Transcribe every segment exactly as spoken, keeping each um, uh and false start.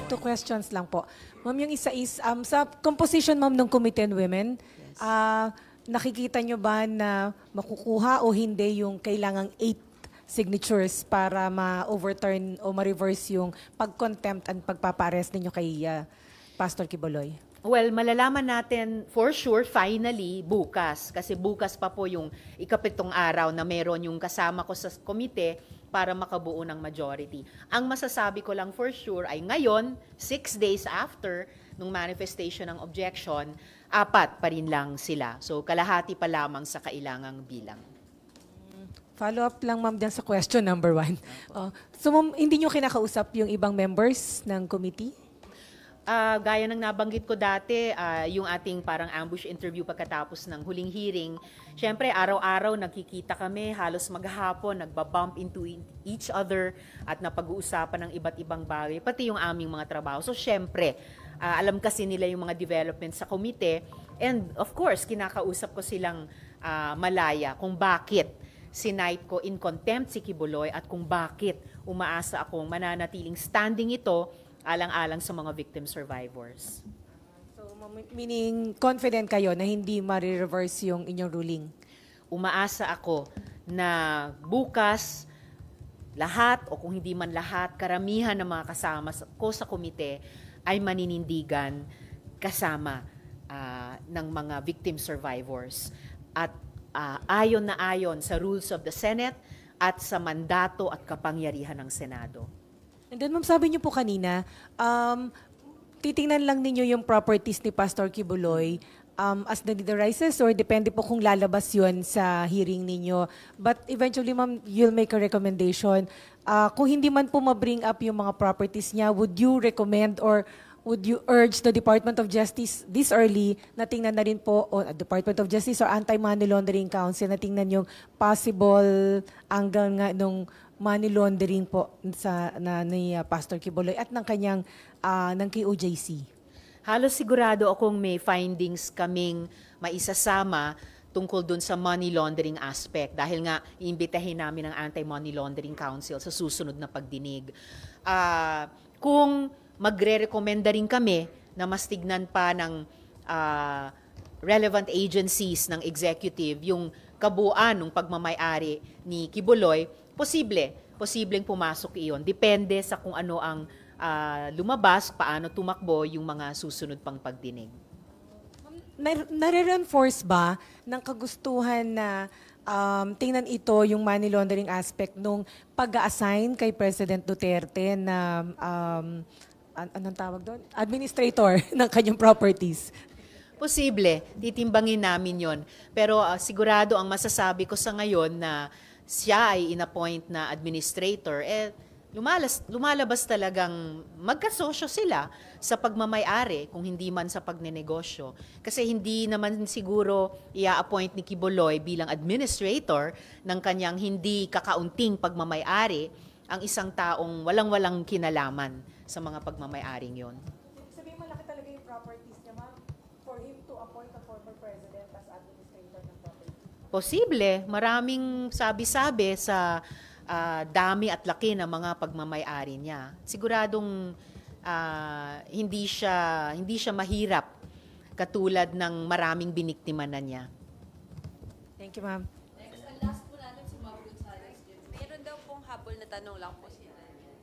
two questions lang po. Ma'am, yung isa is, um, sa composition, ma'am, ng Committee on Women, Yes. ah, nakikita nyo ba na makukuha o hindi yung kailangang eight signatures para ma-overturn o ma-reverse yung pag-contempt at pagpapares ninyo kay ah, Pastor Quiboloy? Well, malalaman natin for sure finally bukas. Kasi bukas pa po yung ikapitong araw na meron yung kasama ko sa komite para makabuo ng majority. Ang masasabi ko lang for sure ay ngayon, six days after nung manifestation ng objection, apat pa rin lang sila. So kalahati pa lamang sa kailangang bilang. Follow-up lang, ma'am, dyan sa question number one. Oh, so, ma'am, hindi nyo kinakausap yung ibang members ng committee? Ah, gaya ng nabanggit ko dati, ah, yung ating parang ambush interview pagkatapos ng huling hearing, syempre araw-araw nagkikita kami, halos maghapon, nagbabump into each other at napag-uusapan ng iba't ibang bagay, pati yung aming mga trabaho. So syempre, ah, alam kasi nila yung mga developments sa komite and of course, kinakausap ko silang ah, malaya kung bakit sinight ko in contempt si Quiboloy at kung bakit umaasa akong mananatiling standing ito alang-alang sa mga victim survivors. So, meaning confident kayo na hindi ma-reverse yung inyong ruling? Umaasa ako na bukas lahat o kung hindi man lahat, karamihan ng mga kasama ko sa komite ay maninindigan kasama uh, ng mga victim survivors. At uh, ayon na ayon sa rules of the Senate at sa mandato at kapangyarihan ng Senado. And then, ma'am, sabi niyo po kanina, um, titingnan lang ninyo yung properties ni Pastor Quiboloy um, as the need arises or depende po kung lalabas yun sa hearing ninyo. But eventually, ma'am, you'll make a recommendation. Uh, kung hindi man po ma-bring up yung mga properties niya, would you recommend or would you urge the Department of Justice this early na tingnan na rin po, o Department of Justice or Anti-Money Laundering Council na tingnan yung possible angle nga nung money laundering po sa na ni uh, Pastor Quiboloy at ng kanyang uh, ng K O J C? Halos sigurado akong may findings kaming maisasama tungkol dun sa money laundering aspect dahil nga iimbitahin namin ang Anti-Money Laundering Council sa susunod na pagdinig. Uh, kung magre-recommenda rin kami na mas tignan pa ng uh, relevant agencies ng executive yung kabuuan ng pagmamay-ari ni Quiboloy, posible, posibleng pumasok iyon. Depende sa kung ano ang uh, lumabas, paano tumakbo yung mga susunod pang pagdinig. Nare-reinforce ba ng kagustuhan na um, tingnan ito yung money laundering aspect nung pag-assign kay President Duterte na um, an- anong tawag doon? Administrator ng kanyang properties? Posible, titimbangin namin yon. Pero uh, sigurado ang masasabi ko sa ngayon na siya ay inappoint na administrator, eh lumalas, lumalabas talagang magkasosyo sila sa pagmamay-ari kung hindi man sa pagnenegosyo. Kasi hindi naman siguro i-appoint ni Quiboloy bilang administrator ng kanyang hindi kakaunting pagmamay-ari ang isang taong walang-walang kinalaman sa mga pagmamay-aring yon. Sabihin malaki talaga yung properties niya, ma'am, for him to appoint a former president as administrator ng property? Posible. Maraming sabi-sabi sa uh, dami at laki ng mga pagmamay-ari niya. Siguradong uh, hindi siya hindi siya mahirap katulad ng maraming biniktima na niya. Thank you, ma'am. Next, ang last po natin si Ma'am Gonzales. Meron daw pong habol na tanong lang po siya.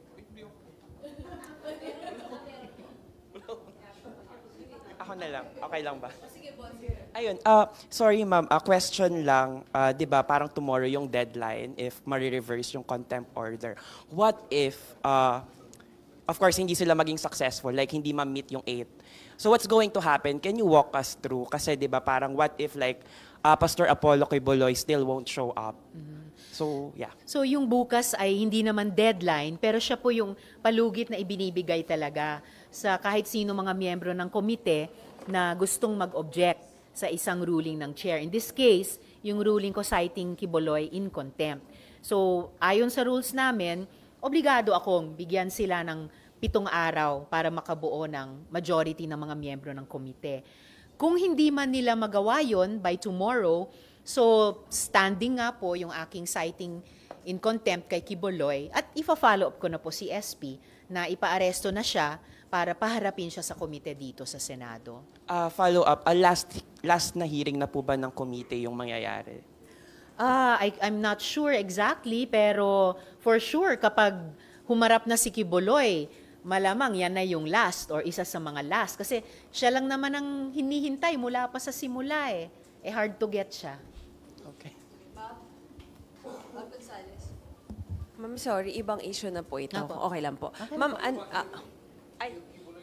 Ako na lang. Okay lang ba? Ayun, uh, sorry ma'am, a question lang, uh, 'di ba, parang tomorrow yung deadline if ma-reverse yung contempt order. What if uh, of course hindi sila maging successful, like hindi ma-meet yung eight. So what's going to happen? Can you walk us through? Kasi 'di ba, parang what if like uh, Pastor Apollo Quiboloy still won't show up? Mm-hmm. So, yeah. So yung bukas ay hindi naman deadline, pero siya po yung palugit na ibinibigay talaga sa kahit sino mga miyembro ng komite na gustong mag-object sa isang ruling ng chair. In this case, yung ruling ko citing Quiboloy in contempt. So, ayon sa rules namin, obligado akong bigyan sila ng pitong araw para makabuo ng majority ng mga miyembro ng komite. Kung hindi man nila magawa yon by tomorrow, so standing nga po yung aking citing in contempt kay Quiboloy at ifa-follow up ko na po si S P na ipaaresto na siya para paharapin siya sa komite dito sa Senado. Ah, follow up, ah, last, last na hearing na po ba ng komite yung mangyayari? Ah, I, I'm not sure exactly, pero for sure kapag humarap na si Quiboloy, malamang yan na yung last or isa sa mga last. Kasi siya lang naman ang hinihintay mula pa sa simula eh. Eh hard to get siya. Okay. Bob Gonzales. Ma'am, sorry, ibang issue na po ito. Apo. Okay lang po. Okay Ma'am, an- ah, ay,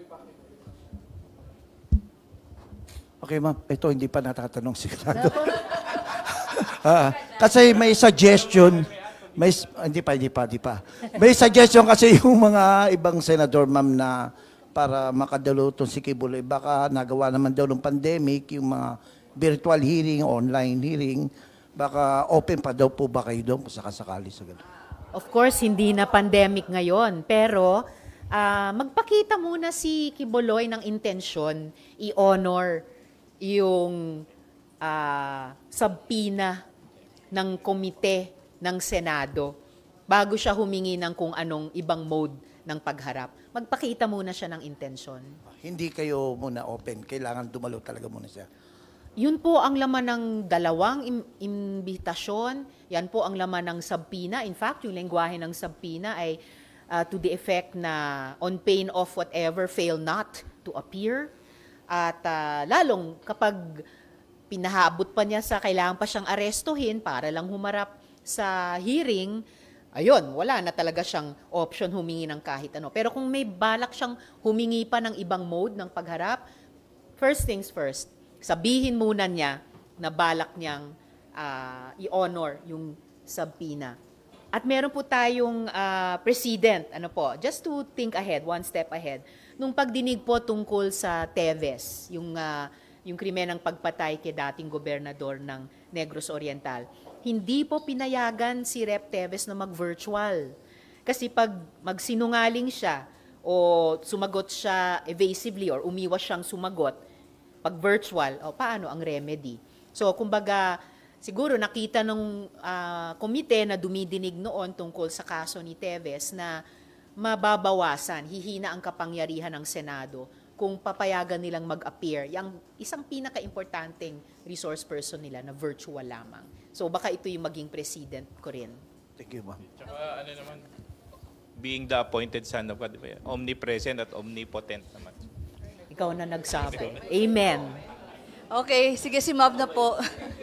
Okay, ma'am. Ito, hindi pa natatanong si Senado. Ah, kasi may suggestion. May, hindi pa, hindi pa, hindi pa. May suggestion kasi yung mga ibang senador, ma'am, na para makadalo itong si Quiboloy. Baka nagawa naman daw ng pandemic, yung mga virtual hearing, online hearing. Baka open pa daw po ba kayo doon kung sakasakali sa ganun? Of course, hindi na pandemic ngayon, pero ah, magpakita muna si Quiboloy ng intensyon i-honor yung ah, subpoena ng komite ng Senado bago siya humingi ng kung anong ibang mode ng pagharap. Magpakita muna siya ng intensyon. Hindi kayo muna open. Kailangan dumalo talaga muna siya. Yun po ang laman ng dalawang im- imbitasyon. Yan po ang laman ng subpoena. In fact, yung lengguwahe ng subpoena ay uh, to the effect na on pain of whatever, fail not to appear. At uh, lalong kapag pinahabot pa niya sa kailangan pa siyang arestuhin para lang humarap sa hearing, ayun, wala na talaga siyang option humingi ng kahit ano. Pero kung may balak siyang humingi pa ng ibang mode ng pagharap, first things first, sabihin muna niya na balak niyang uh, i-honor yung subpoena. At meron po tayong uh, president, ano po, just to think ahead, one step ahead, nung pagdinig po tungkol sa Teves, yung, uh, yung krimen ng pagpatay kay dating gobernador ng Negros Oriental, hindi po pinayagan si Rep Teves na mag-virtual. Kasi pag magsinungaling siya o sumagot siya evasively or umiwas siyang sumagot, pag virtual, o paano ang remedy? So, kumbaga, siguro nakita ng uh, komite na dumidinig noon tungkol sa kaso ni Teves na mababawasan, hihina ang kapangyarihan ng Senado kung papayagan nilang mag-appear, yung isang pinaka-importanting resource person nila na virtual lamang. So baka ito yung maging president ko rin. Thank you, ma'am. Tsaka ano naman, being the appointed son of God, diba? Omnipresent at omnipotent naman. Ikaw na nagsabi. Amen. Okay, sige si Mab na po.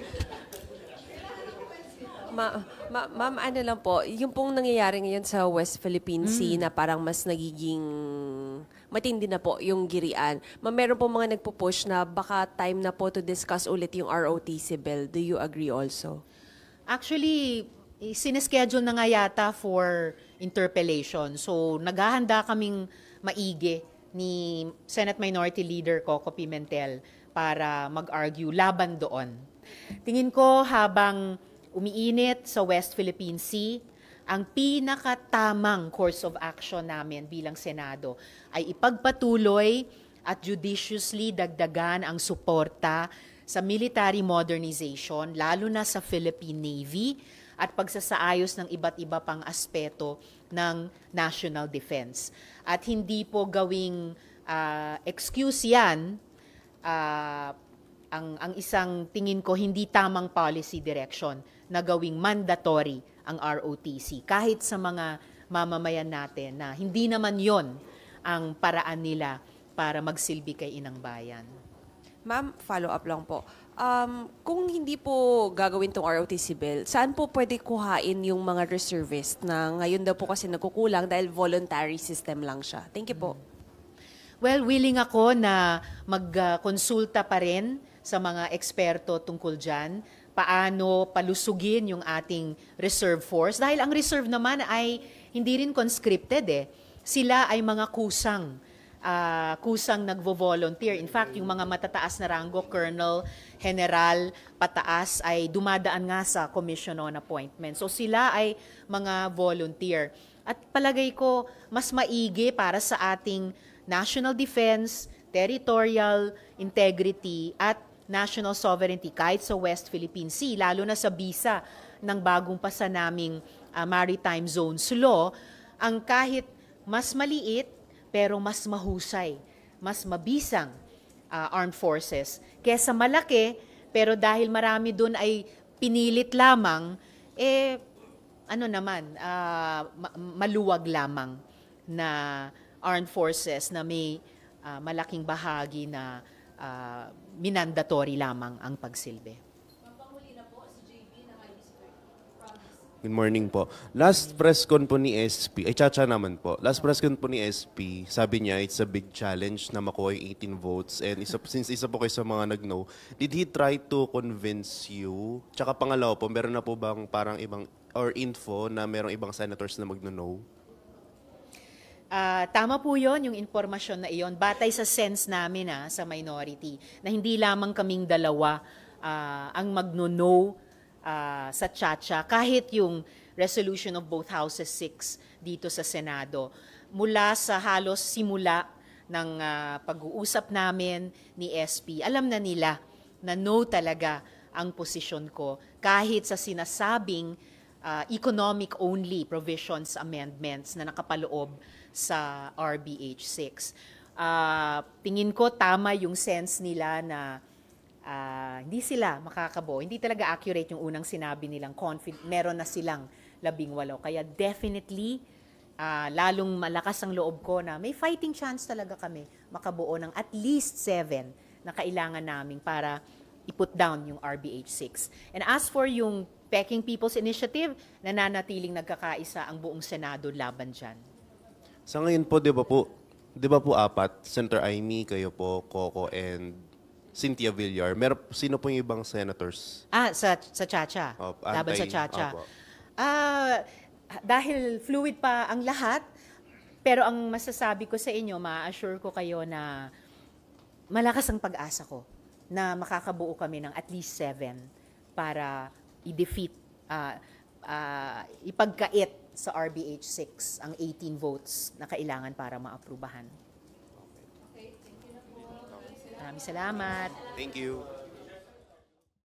ma- ma- ma'am, ano lang po, yung pong nangyayari ngayon sa West Philippine Sea na parang mas nagiging matindi na po yung girian. Ma'am, meron po mga nagpo-push na baka time na po to discuss ulit yung R O T C bill. Do you agree also? Actually, eh, sineschedule na nga yata for interpellation. So, naghahanda kaming maigi ni Senate Minority Leader Coco Pimentel para mag-argue laban doon. Tingin ko habang umiinit sa West Philippine Sea, ang pinakatamang course of action namin bilang Senado ay ipagpatuloy at judiciously dagdagan ang suporta sa military modernization, lalo na sa Philippine Navy, at pagsasaayos ng iba't iba pang aspeto ng national defense. At hindi po gawing uh, excuse yan, uh, ang, ang isang tingin ko hindi tamang policy direction na gawing mandatory ang R O T C. Kahit sa mga mamamayan natin na hindi naman yon ang paraan nila para magsilbi kay Inang Bayan. Ma'am, follow up lang po. Um, kung hindi po gagawin tong R O T C bill, saan po pwede kuhain yung mga reservist na ngayon daw po kasi nagkukulang dahil voluntary system lang siya? Thank you po. Well, willing ako na magkonsulta pa rin sa mga eksperto tungkol dyan, paano palusugin yung ating reserve force. Dahil ang reserve naman ay hindi rin conscripted eh. Sila ay mga kusang. Uh, kusang nagvo-volunteer. In fact, yung mga matataas na ranggo, colonel, general, pataas, ay dumadaan nga sa commission on appointment. So sila ay mga volunteer. At palagay ko, mas maigi para sa ating national defense, territorial integrity, at national sovereignty kahit sa West Philippine Sea, lalo na sa bisa ng bagong pasa naming ah, Maritime Zones Law, ang kahit mas maliit pero mas mahusay, mas mabisang ah, armed forces kesa malaki pero dahil marami doon ay pinilit lamang, eh ano naman, ah, ma- maluwag lamang na armed forces na may ah, malaking bahagi na ah, minandatory lamang ang pagsilbi. Good morning po. Last press con po ni S P, ay Chacha naman po. Last press con po ni S P, sabi niya it's a big challenge na makuha yung eighteen votes. And isa, since isa po kayo sa mga nag-no, did he try to convince you? Tsaka pangalawa po, meron na po bang parang ibang, or info na merong ibang senators na mag-no? Ah, tama po yon yung impormasyon na iyon. Batay sa sense namin ah, sa minority, na hindi lamang kaming dalawa ah, ang magno-no ah, sa Chacha, kahit yung resolution of both houses six dito sa Senado. Mula sa halos simula ng ah, pag-uusap namin ni S P, alam na nila na no talaga ang posisyon ko kahit sa sinasabing ah, economic-only provisions amendments na nakapaloob sa R B H six. Ah, tingin ko tama yung sense nila na ah, hindi sila makakabuo. Hindi talaga accurate yung unang sinabi nilang confident, meron na silang labing walo. Kaya definitely, ah, lalong malakas ang loob ko na may fighting chance talaga kami makabuo ng at least seven na kailangan namin para i-put down yung R B H six. And as for yung Peking People's Initiative, nananatiling nagkakaisa ang buong Senado laban dyan. Sa ngayon po, di ba po, di ba po apat? Senator Amy, kayo po, Coco, and Cynthia Villar. Mer sino po yung ibang senators? Ah, sa, sa Chacha. Opo, Laban sa antay- Chacha. opo. Ah, dahil fluid pa ang lahat, pero ang masasabi ko sa inyo, ma-assure ko kayo na malakas ang pag-asa ko na makakabuo kami ng at least seven para i-defeat, ah, ah, ipagkait sa R B H six ang eighteen votes na kailangan para maaprubahan. Maraming salamat. Thank you.